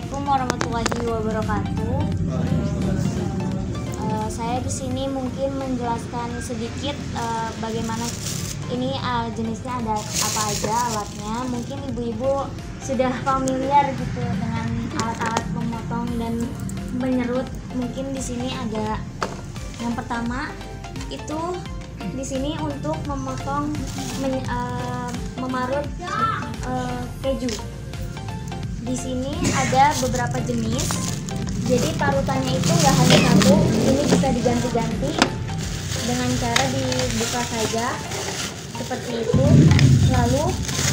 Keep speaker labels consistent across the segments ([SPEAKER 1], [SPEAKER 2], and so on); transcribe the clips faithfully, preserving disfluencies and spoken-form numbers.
[SPEAKER 1] Assalamualaikum warahmatullahi wabarakatuh. Uh, saya di sini mungkin menjelaskan sedikit uh, bagaimana ini uh, jenisnya ada apa aja alatnya. Mungkin ibu-ibu sudah familiar gitu dengan alat-alat memotong dan menyerut. Mungkin di sini ada yang pertama itu di sini untuk memotong men, uh, memarut uh, keju. Di sini ada beberapa jenis, jadi parutannya itu nggak hanya satu, ini bisa diganti-ganti dengan cara dibuka saja seperti itu. Lalu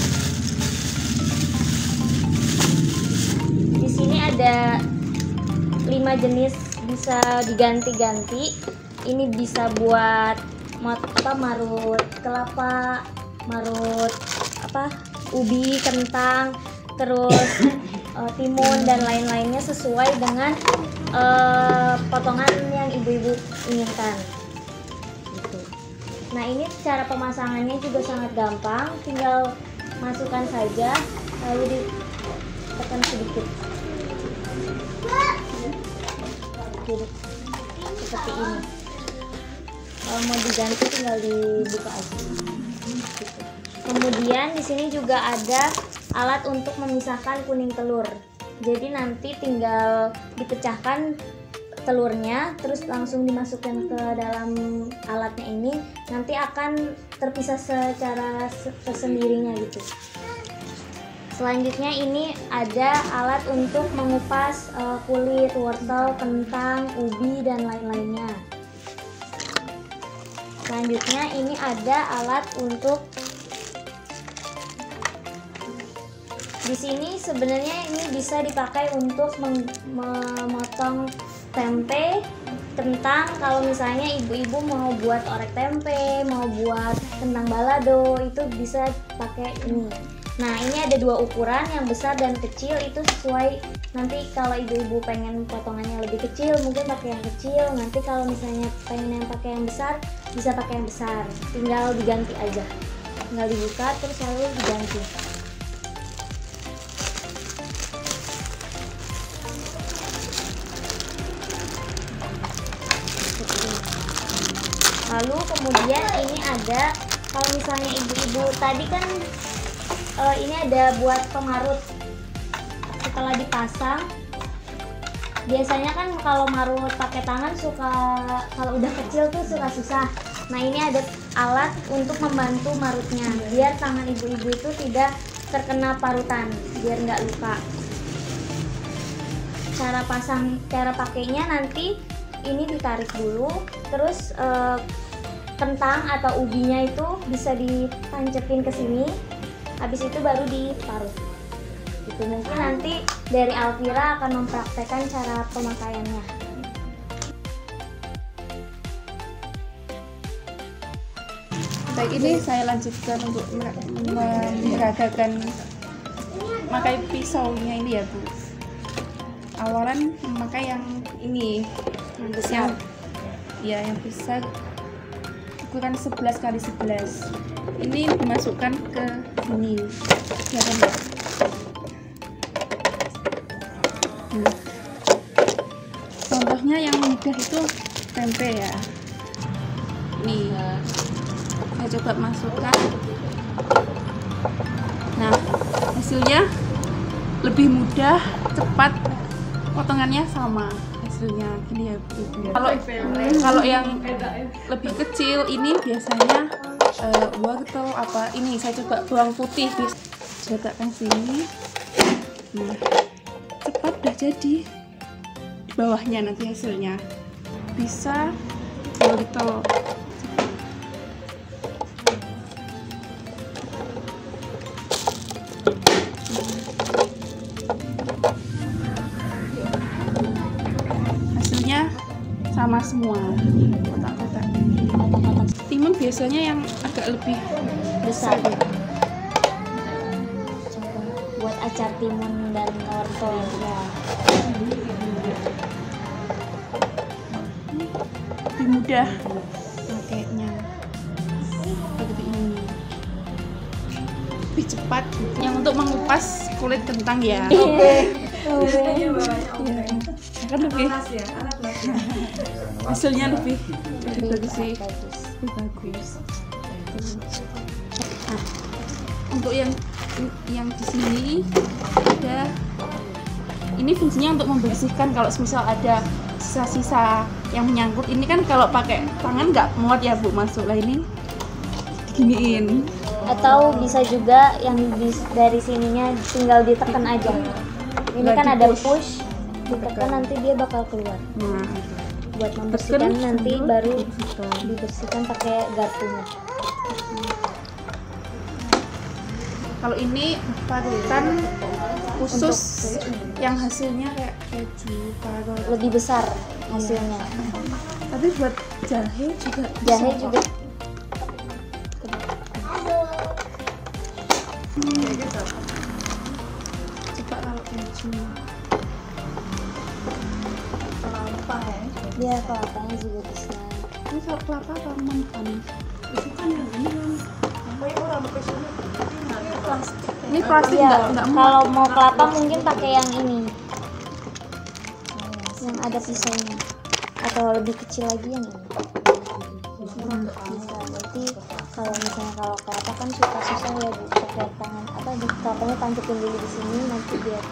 [SPEAKER 1] di sini ada lima jenis bisa diganti-ganti. Ini bisa buat apa, marut kelapa, marut apa ubi, kentang, terus uh, timun dan lain-lainnya sesuai dengan uh, potongan yang ibu-ibu inginkan gitu. Nah, ini cara pemasangannya juga sangat gampang, tinggal masukkan saja lalu ditekan sedikit jadi seperti ini. Kalau mau diganti tinggal dibuka aja gitu. Kemudian di sini juga ada alat untuk memisahkan kuning telur. Jadi nanti tinggal dipecahkan telurnya, terus langsung dimasukkan ke dalam alatnya ini. Nanti akan terpisah secara tersendirinya gitu. Selanjutnya ini ada alat untuk mengupas uh, kulit wortel, kentang, ubi dan lain-lainnya. Selanjutnya ini ada alat untuk di sini sebenarnya ini bisa dipakai untuk memotong tempe, kentang. Kalau misalnya ibu-ibu mau buat orek tempe, mau buat kentang balado, itu bisa pakai ini. Nah, ini ada dua ukuran, yang besar dan kecil, itu sesuai. Nanti kalau ibu-ibu pengen potongannya lebih kecil, mungkin pakai yang kecil. Nanti kalau misalnya pengen yang pakai yang besar, bisa pakai yang besar. Tinggal diganti aja. Tinggal dibuka terus lalu diganti. Lalu kemudian ini ada, kalau misalnya ibu-ibu tadi kan e, ini ada buat pemarut. Setelah dipasang, biasanya kan kalau marut pakai tangan suka, kalau udah kecil tuh suka susah. Nah, ini ada alat untuk membantu marutnya, biar tangan ibu-ibu itu tidak terkena parutan, biar nggak luka. Cara pasang, cara pakainya nanti ini ditarik dulu, terus e, kentang atau ubinya itu bisa ditancepin ke sini, habis itu baru diparut. Itu mungkin nanti dari Alvira akan mempraktekkan cara pemakaiannya.
[SPEAKER 2] Baik, ini saya lanjutkan untuk meragakan memakai pisaunya ini ya Bu. Awalan memakai yang ini, yang besar, ya yang besar, ukuran sebelas kali sebelas. Ini dimasukkan ke sini, ya kan? Nah, contohnya yang mudah itu tempe ya. Nih, saya coba masukkan. Nah, hasilnya lebih mudah, cepat, potongannya sama. Hasilnya gini ya Bu. Kalau kalau yang lebih kecil ini biasanya uh, wortel apa ini saya coba bawang putih, letakkan sini. Nah, cepat udah jadi. Di bawahnya nanti hasilnya bisa wortel. Sama semua kotak-kotak. Timun biasanya yang agak lebih
[SPEAKER 1] Besar ya. Coba buat acar timun dan wortel ya.
[SPEAKER 2] Lebih mudah pakainya. Seperti ini. Lebih cepat. Yang untuk mengupas kulit kentang ya.
[SPEAKER 1] Oke.
[SPEAKER 2] Iya. Kan lebih hasilnya lebih lebih bagus sih, lebih bagus. Nah, untuk yang yang di sini ada, ini fungsinya untuk membersihkan kalau misal ada sisa-sisa yang menyangkut. Ini kan kalau pakai tangan nggak muat ya Bu, masuk lah, ini diginiin.
[SPEAKER 1] Atau bisa juga yang di, dari sininya tinggal ditekan aja. Ini
[SPEAKER 2] Nggak
[SPEAKER 1] kan ada
[SPEAKER 2] di-push.
[SPEAKER 1] push, ditekan nanti dia bakal keluar.
[SPEAKER 2] Nah,
[SPEAKER 1] Buat membersihkan
[SPEAKER 2] tekan,
[SPEAKER 1] nanti
[SPEAKER 2] sambil
[SPEAKER 1] baru
[SPEAKER 2] dibersihkan.
[SPEAKER 1] dibersihkan pakai garpunya.
[SPEAKER 2] Kalau ini parutan khusus yang hasilnya kayak keju, parut.
[SPEAKER 1] Lebih besar hasilnya.
[SPEAKER 2] Tapi buat jahe juga
[SPEAKER 1] Jahe
[SPEAKER 2] bisa.
[SPEAKER 1] juga.
[SPEAKER 2] Coba kalau keju. Kelapa ya.
[SPEAKER 1] Dia kelapanya juga bisa.
[SPEAKER 2] Ini kalau kelapa apa mentah? Itu kan yang ini kan. Ini plastik
[SPEAKER 1] Iya,
[SPEAKER 2] nggak nggak muat.
[SPEAKER 1] kalau mau kelapa mungkin pakai yang ini. Yang ada pisaunya. Atau lebih kecil lagi yang ini. Bisa. Berarti kalau misalnya kalau kelapa kan suka susah ya Bu, pakai tangan apa di kelapanya tancapin dulu di sini nanti biar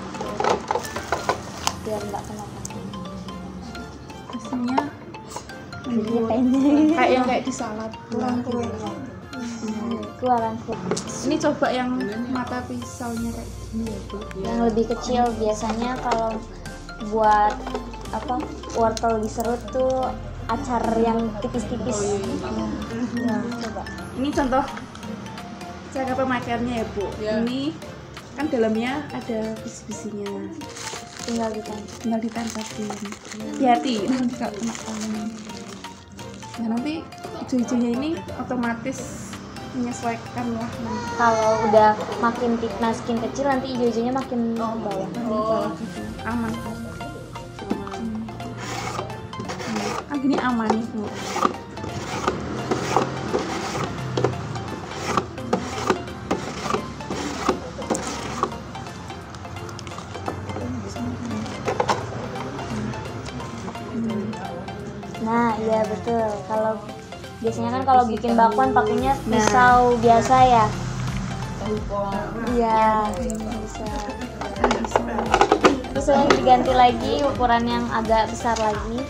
[SPEAKER 1] biar nggak kena tangan.
[SPEAKER 2] Hasilnya
[SPEAKER 1] Jadinya pendek.
[SPEAKER 2] kayak yang kayak di salad. Kurang kurang.
[SPEAKER 1] Keluaran
[SPEAKER 2] Ini coba yang mata pisaunya kayak gini ya Bu.
[SPEAKER 1] yang lebih kecil. Biasanya kalau buat apa wortel diserut tuh acar yang tipis-tipis. Nah, coba.
[SPEAKER 2] Ini contoh cara pemakaiannya ya Bu. Ini kan dalamnya ada bisi-bisinya,
[SPEAKER 1] Tinggal ditancap.
[SPEAKER 2] tinggal ditancapin. Hati-hati nanti kalau kena tangan. Nah nanti hijau-hijaunya ini otomatis menyesuaikan warna.
[SPEAKER 1] Kalau udah makin tip makin kecil nanti hijau-hijaunya makin bawah.
[SPEAKER 2] Oh, gitu. Aman kok. Hmm. Ah gini aman nih Bu.
[SPEAKER 1] Nah, iya betul. Kalau biasanya kan kalau bikin bakwan pakainya pisau biasa ya. Iya, bisa. Terus yang diganti lagi ukuran yang agak besar lagi.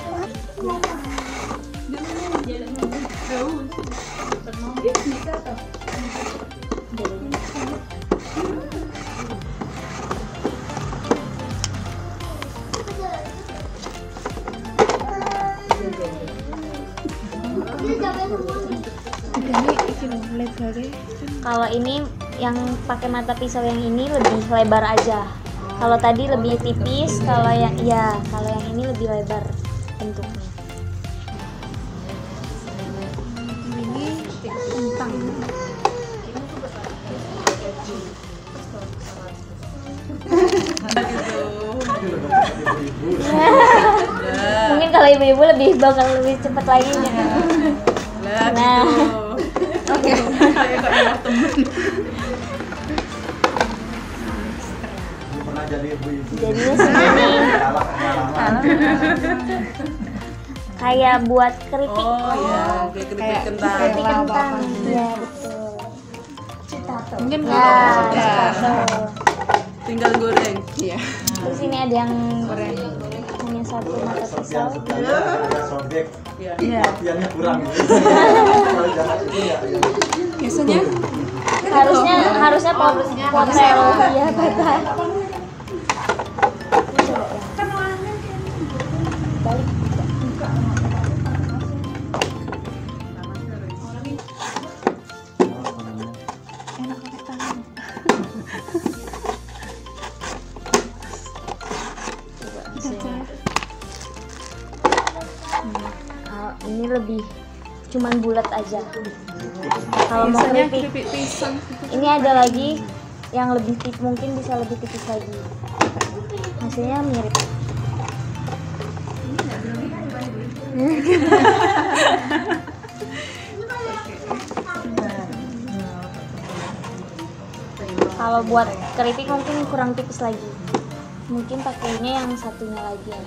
[SPEAKER 2] Ini iki loh lebarnya.
[SPEAKER 1] Kalau ini yang pakai mata pisau yang ini lebih lebar aja. Kalau tadi lebih tipis, kalau yang ya, kalau yang ini lebih lebar bentuknya.
[SPEAKER 2] Ini kentang.
[SPEAKER 1] Mungkin kalau ibu-ibu lebih bakal lebih cepat lagi. Nah,
[SPEAKER 2] Oke. Kayak kayak temen.
[SPEAKER 3] Pernah jadi ibu-ibu.
[SPEAKER 1] jadinya segini.
[SPEAKER 3] Salah pengalaman.
[SPEAKER 1] Kayak buat keripik.
[SPEAKER 4] Oh iya, kayak keripik kentang.
[SPEAKER 1] Keripik kentang. Iya, betul.
[SPEAKER 2] Mungkin
[SPEAKER 1] Ya,
[SPEAKER 2] kalau
[SPEAKER 1] betul.
[SPEAKER 4] Tinggal goreng.
[SPEAKER 2] iya.
[SPEAKER 1] Terus ini ada yang hanya satu mata
[SPEAKER 3] Sob
[SPEAKER 1] pisau.
[SPEAKER 3] yang sebelumnya ada sobek,
[SPEAKER 4] Iya.
[SPEAKER 2] Iya.
[SPEAKER 3] latihannya kurang. Kalau jangan itu ya. ya.
[SPEAKER 2] Biasanya
[SPEAKER 1] Harusnya harusnya pot- potel. Iya, betul. Balik.
[SPEAKER 2] enak pakai tangan. Aja.
[SPEAKER 1] Ah, ini lebih cuman bulat aja. Kalau mau
[SPEAKER 2] Biasanya
[SPEAKER 1] keripik,
[SPEAKER 2] keripik pisang.
[SPEAKER 1] ini ada lagi yang lebih tipis, mungkin bisa lebih tipis lagi. Hasilnya mirip. Kalau buat keripik mungkin kurang tipis lagi. Mungkin pakainya yang satunya lagi ya.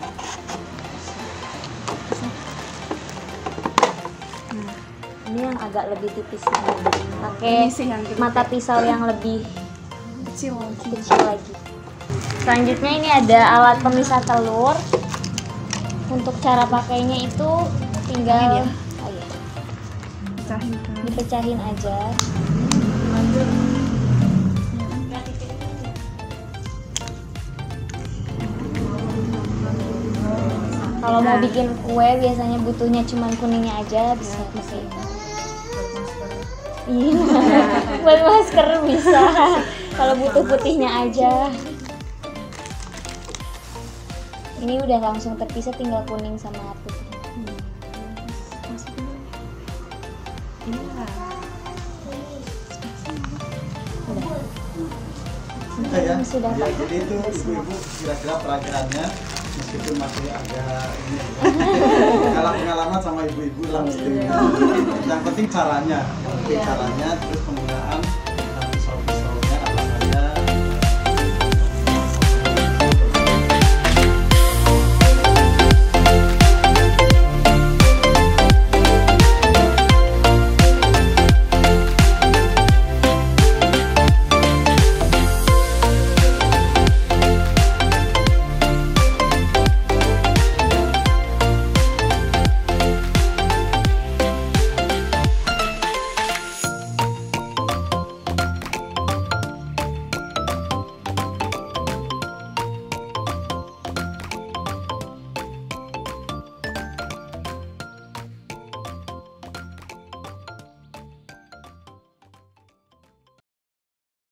[SPEAKER 1] Nah, ini yang agak lebih tipis ini. Pakai
[SPEAKER 2] Ini sih yang kita
[SPEAKER 1] mata pisau yang lebih
[SPEAKER 2] kecil lagi.
[SPEAKER 1] kecil lagi. Selanjutnya ini ada alat pemisah telur. Untuk cara pakainya itu tinggal
[SPEAKER 2] Ya?
[SPEAKER 1] oh iya,
[SPEAKER 2] Pecahin kan.
[SPEAKER 1] dipecahin aja. Kalau mau
[SPEAKER 2] Nah.
[SPEAKER 1] bikin kue biasanya butuhnya cuma kuningnya aja, bisa pakai ini. Iya, buat masker bisa. Kalau butuh putihnya aja. Ini udah langsung terpisah, tinggal kuning sama putih.
[SPEAKER 2] Ini lah.
[SPEAKER 1] Udah.
[SPEAKER 3] Sudah ya.
[SPEAKER 1] Sudah,
[SPEAKER 3] Ya,
[SPEAKER 1] Pak.
[SPEAKER 3] jadi itu
[SPEAKER 1] Sudah semua.
[SPEAKER 3] ibu-ibu kira-kira peragaannya meskipun masih agak ini kalah pengalaman sama ibu-ibu lah mesti. Yang penting caranya, yang penting
[SPEAKER 1] Iya.
[SPEAKER 3] caranya terus penggunaan